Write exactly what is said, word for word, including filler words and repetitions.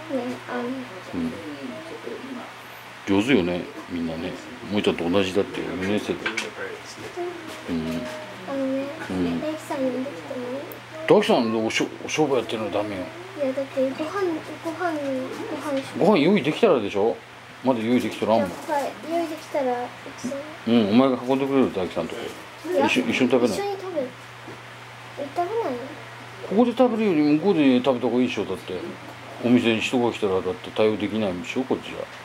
あのうん、上手よねみんなね。萌ちゃんと同じだってよねん生だって。うん、 あのね、 うん、 大樹さん呼んできても大樹さんおしょお商売やってるのダメよ。 いやだってご飯ご飯ご飯しご飯用意できたらでしょ。まだ用意できたらあんもん。 はい用意できたらうちさうん、お前が運んでくれる大樹さんとこ一緒一緒に食べない。 一緒に食べる。え食べないの？ ここで食べるより向こうで食べた方がいいでしょ。だってお店に人が来たらだって対応できないんでしょこっちは。